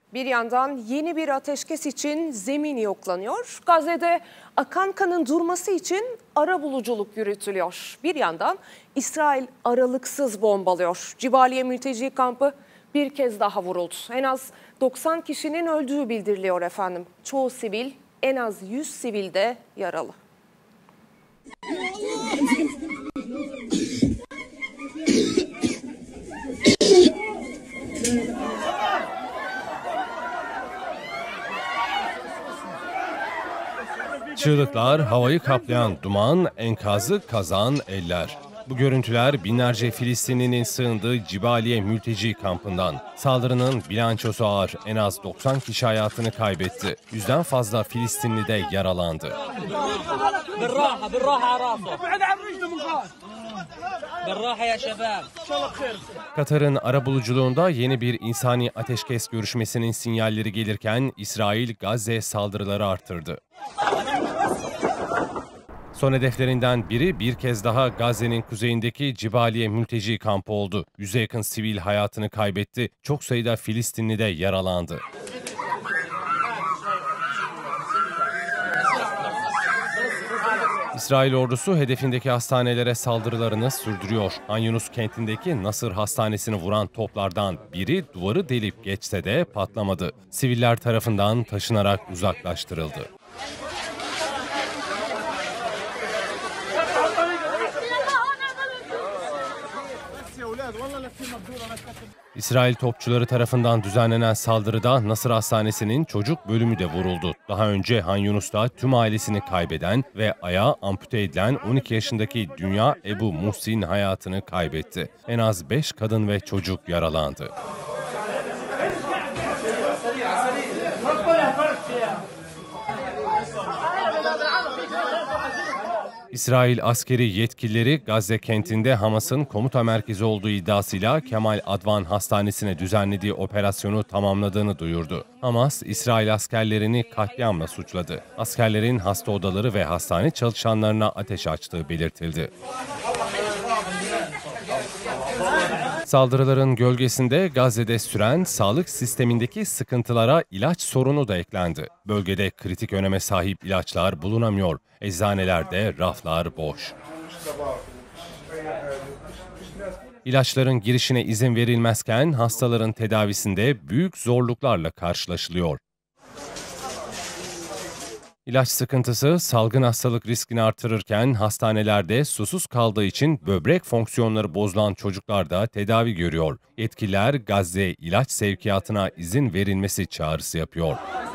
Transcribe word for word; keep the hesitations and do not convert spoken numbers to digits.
Bir yandan yeni bir ateşkes için zemin yoklanıyor. Gazze'de akan kanın durması için arabuluculuk yürütülüyor. Bir yandan İsrail aralıksız bombalıyor. Cibaliye mülteci kampı bir kez daha vuruldu. En az doksan kişinin öldüğü bildiriliyor efendim. Çoğu sivil, en az yüz sivil de yaralı. Çığlıklar, havayı kaplayan duman, enkazı kazan eller. Bu görüntüler binlerce Filistinlinin sığındığı Cibaliye mülteci kampından. Saldırının bilançosu ağır. En az doksan kişi hayatını kaybetti. Yüzden fazla Filistinli de yaralandı. Katar'ın arabuluculuğunda yeni bir insani ateşkes görüşmesinin sinyalleri gelirken İsrail Gazze saldırıları arttırdı. Son hedeflerinden biri bir kez daha Gazze'nin kuzeyindeki Cibaliye mülteci kampı oldu. Yüze yakın sivil hayatını kaybetti. Çok sayıda Filistinli de yaralandı. İsrail ordusu hedefindeki hastanelere saldırılarını sürdürüyor. Han Yunus kentindeki Nasır Hastanesi'ni vuran toplardan biri duvarı delip geçse de patlamadı. Siviller tarafından taşınarak uzaklaştırıldı. İsrail topçuları tarafından düzenlenen saldırıda Nasır Hastanesi'nin çocuk bölümü de vuruldu. Daha önce Han Yunus'ta tüm ailesini kaybeden ve ayağı ampute edilen on iki yaşındaki Dünya Ebu Muhsin hayatını kaybetti. En az beş kadın ve çocuk yaralandı. İsrail askeri yetkilileri Gazze kentinde Hamas'ın komuta merkezi olduğu iddiasıyla Kemal Advan Hastanesi'ne düzenlediği operasyonu tamamladığını duyurdu. Hamas, İsrail askerlerini katliamla suçladı. Askerlerin hasta odaları ve hastane çalışanlarına ateş açtığı belirtildi. Saldırıların gölgesinde Gazze'de süren sağlık sistemindeki sıkıntılara ilaç sorunu da eklendi. Bölgede kritik öneme sahip ilaçlar bulunamıyor. Eczanelerde raflar boş. İlaçların girişine izin verilmezken hastaların tedavisinde büyük zorluklarla karşılaşılıyor. İlaç sıkıntısı salgın hastalık riskini artırırken hastanelerde susuz kaldığı için böbrek fonksiyonları bozulan çocuklar da tedavi görüyor. Yetkililer Gazze ilaç sevkiyatına izin verilmesi çağrısı yapıyor.